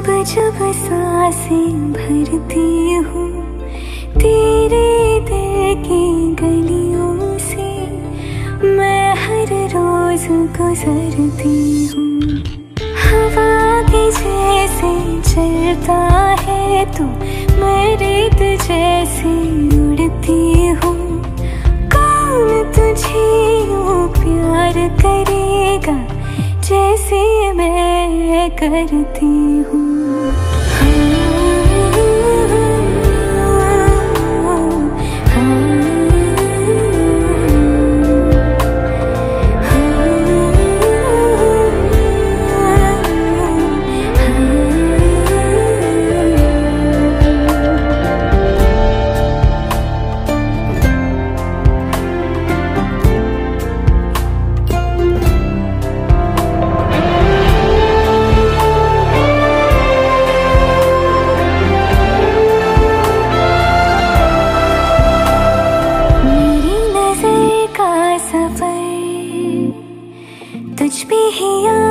जब सांसें भरती हूँ तेरे दिल की गलियों से, मैं हर रोज गुजरती हूँ। हवा के जैसे चलता है तू, मैं रेत जैसे उड़ती हूँ। कौन तुझे यूँ प्यार करेगा जैसे मैं करती हूँ। तुझ पे ही